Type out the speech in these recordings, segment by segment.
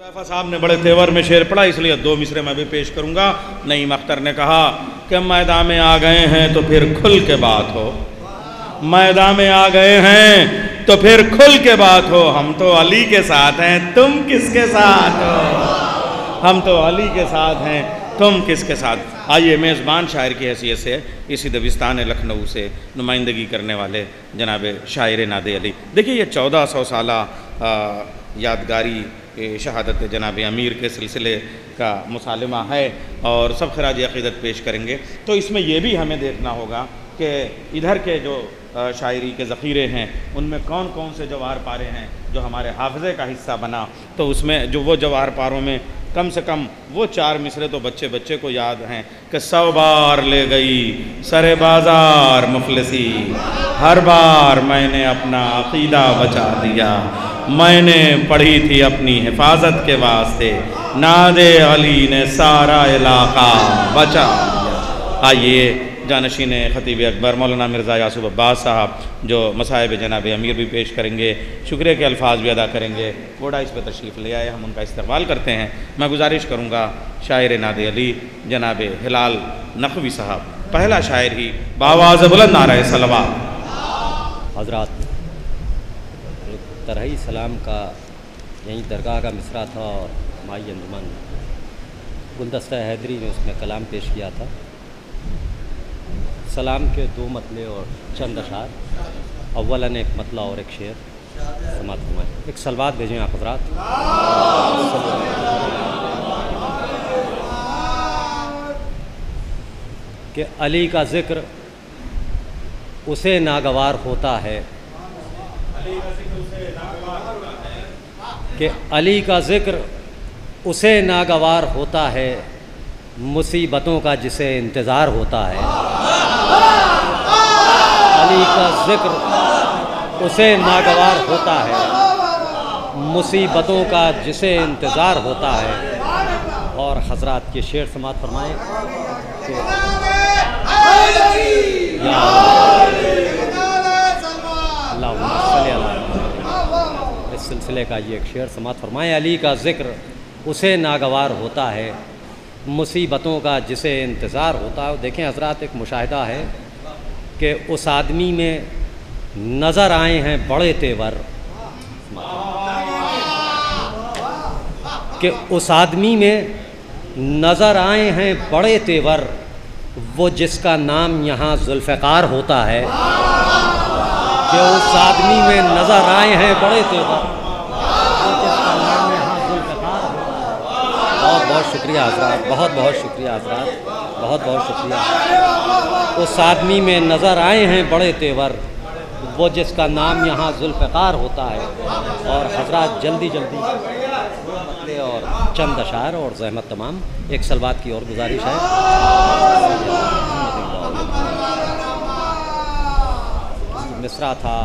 हुज़ैफ़ा साहब ने बड़े तेवर में शेर पढ़ा, इसलिए दो मिसरे मैं भी पेश करूँगा। नईम अख्तर ने कहा कि मैदान में आ गए हैं तो फिर खुल के बात हो, मैदान में आ गए हैं तो फिर खुल के बात हो। हम तो अली के साथ हैं, तुम किसके साथ हो? हम तो अली के साथ हैं, तुम किसके साथ? आइए मेज़बान शायर की हैसियत से इसी दबिस्तान लखनऊ से नुमाइंदगी करने वाले जनाब शायर नादे अली। देखिए ये 1400 साला यादगारी शहादत जनाब अमीर के सिलसिले का मुसालिमा है और सब खराज अक़ीदत पेश करेंगे। तो इसमें यह भी हमें देखना होगा कि इधर के जो शायरी के ज़ख़ीरे हैं उनमें कौन कौन से जवाहर पारे हैं जो हमारे हाफ़ज़े का हिस्सा बना। तो उसमें जो वो जवाहर पारों में कम से कम वो 4 मिसरे तो बच्चे बच्चे को याद हैं कि 100 बार ले गई सरे बाज़ार मुफलिसी, हर बार मैंने अपना अक़ीदा बचा दिया, मैंने पढ़ी थी अपनी हिफाजत के वास्ते, नादे अली ने सारा इलाका बचा दिया। आइए जानशीन ख़तीब अकबर मौलाना मिर्ज़ा यासूफ अब्बास साहब जो मसाइब जनाब अमीर भी पेश करेंगे, शुक्रिया के अल्फाज भी अदा करेंगे, बड़ा इस पर तशरीफ़ ले आए, हम उनका इस्तक़बाल करते हैं। मैं गुजारिश करूँगा शायर नादे अली जनाब हिलाल नक़वी साहब, पहला शायर ही बावाज़ बुलंद नारे सलवात। हज़रात, तरही सलाम का यहीं दरगाह का मिसरा था और माई अंजुमन गुलदस्ता हैदरी ने उसमें कलाम पेश किया था। सलाम के 2 मतले और चंद अशार, अव्वलन एक मतला और एक शेर समात फरमाएं। एक सलवात भेजें आप हज़रात। कि अली का ज़िक्र उसे नागवार होता है, कि अली का ज़िक्र उसे नागवार होता है, मुसीबतों का जिसे इंतज़ार होता है। अली का ज़िक्र उसे नागवार होता है, मुसीबतों का जिसे इंतज़ार होता है। और हज़रात के शेर समात फरमाएँ कि इस सिलसिले का ये एक शेर समात फरमाएँ। अली का ज़िक्र उसे नागवार होता है, मुसीबतों का जिसे इंतज़ार होता है। देखें हज़रात, एक मुशाहिदा है कि उस आदमी में नज़र आए हैं बड़े तेवर, कि उस आदमी में नज़र आए हैं बड़े तेवर, वो जिसका नाम यहाँ ज़ुल्फ़िकार होता है। कि उस आदमी में नज़र आए हैं बड़े तेवर, वो जिसका नाम यहाँ ज़ुल्फ़िकार होता है। बहुत बहुत शुक्रिया हज़रात, बहुत बहुत शुक्रिया हज़रात, बहुत बहुत शुक्रिया। उस आदमी में नज़र आए हैं बड़े तेवर, वो जिसका नाम यहाँ ज़ुल्फ़िकार होता है। और हज़रात जल्दी जल्दी मतले और चंद अशार और ज़हमत तमाम, एक सलवात की और गुजारिश है। मिसरा था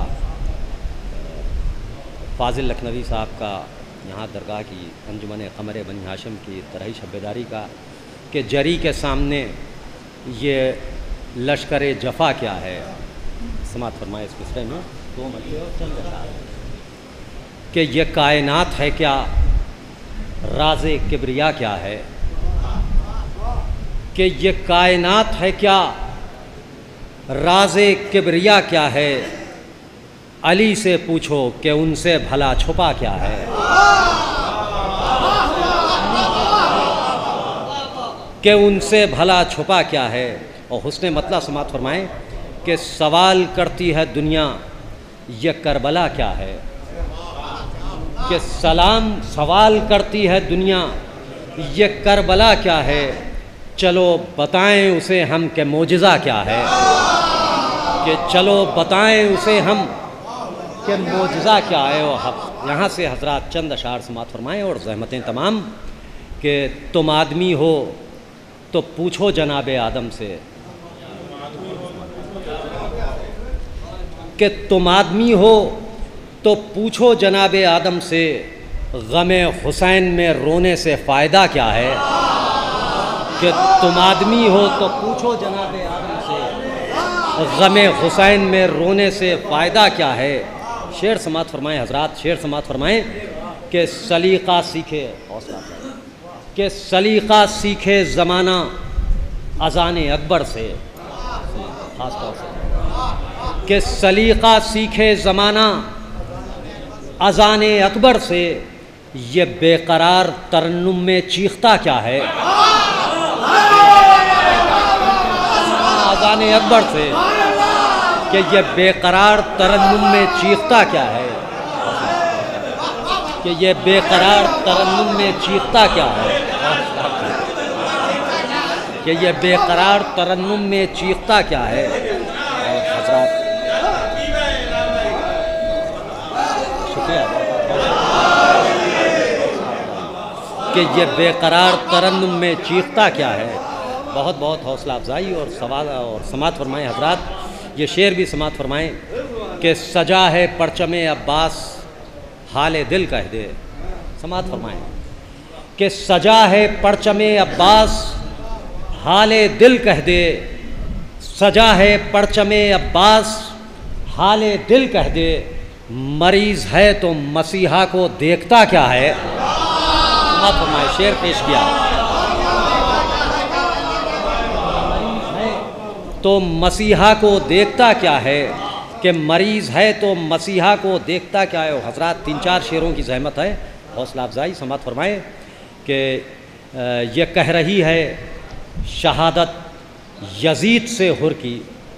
फ़ाज़िल लखनवी साहब का यहाँ दरगाह की अंजुमन क़मर बनी हाशिम की तरही शब्बेदारी का, कि जरी के सामने ये लश्कर जफ़ा क्या है। समात फरमाए इस मिसरे में 2 मतले और चंद अशार, कि ये कायनात है क्या, राज़े किब्रिया क्या है। कि ये कायनात है क्या, राज़े किब्रिया क्या है, अली से पूछो कि उनसे भला छुपा क्या है। कि उनसे भला छुपा क्या है। और हुस्ने मतला समात फरमाएँ कि सवाल करती है दुनिया ये करबला क्या है। कि सवाल करती है दुनिया ये करबला क्या है, चलो बताएं उसे हम कि मोजिज़ा क्या है। कि चलो बताएं उसे हम कि मोजिज़ा क्या है। और यहाँ से हज़रात चंद अशार समात फरमाएँ और ज़हमतें तमाम, कि तुम आदमी हो तो पूछो जनाब आदम से, कि तुम आदमी हो तो पूछो जनाब आदम से, गमे हुसैन में रोने से फ़ायदा क्या है। कि तुम आदमी हो तो पूछो जनाब आदम से, गमे हुसैन में रोने से फ़ायदा क्या है। शेर समात फरमाएँ हज़रात, शेर समात फरमाएँ कि सलीक़ा सीखे, हौसला कि सलीक़ा सीखे ज़माना अज़ान अकबर से, ख़ास तौर से कि सलीक़ा सीखे ज़माना अज़ान अकबर से, ये बेकरार तरन्नुम में चीखता क्या है। अज़ान अकबर से कि ये बेकरार तरन्नुम में चीखता क्या है, कि ये बेकरार तरन्नुम में चीखता क्या है, कि ये बेकरार तरन्नुम में चीखता क्या है। और हज़रात शुक्रिया कि ये बेकरार तरन्नुम में चीखता क्या है। बहुत बहुत हौसला अफजाई और सवाल और समात फरमाएँ हज़रात। ये शेर भी समात फरमाएँ कि सजा है परचमे अब्बास हाल दिल कह दे। समात फरमाएँ कि सजा है परचमे अब्बास हाल दिल कह दे, सजा है परचमे अब्बास हाल दिल कह दे, मरीज़ है तो मसीहा को देखता क्या है। समात फरमाएँ, शेर पेश किया तो मसीहा को देखता क्या है, कि मरीज़ है तो मसीहा को देखता क्या है। हज़रात 3-4 शेरों की ज़हमत है, हौसला अफजाई। समात फरमाएँ कि ये कह रही है शहादत यजीद से हुर की,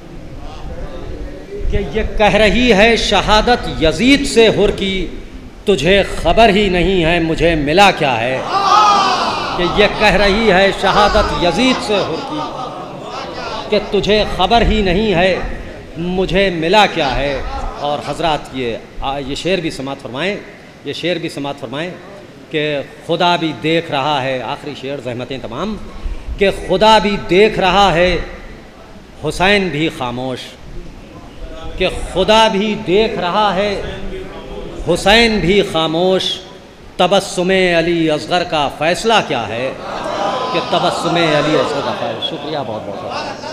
कि ये कह रही है शहादत यजीद से हुर की, तुझे खबर ही नहीं है मुझे मिला क्या है। कि ये कह रही है शहादत यजीद से हुर की, कि तुझे खबर ही नहीं है मुझे मिला क्या है। और हज़रात ये शेर भी समात फरमाएँ, ये शेर भी समात फरमाएँ कि खुदा भी देख रहा है। आखिरी शेर ज़हमतें तमाम कि खुदा भी देख रहा है हुसैन भी खामोश, कि खुदा भी देख रहा है हुसैन भी खामोश, तबस्सुमे अली असग़र का फ़ैसला क्या है, कि तबस्सुमे अली असग़र का फ़ैसला। शुक्रिया बहुत बहुत।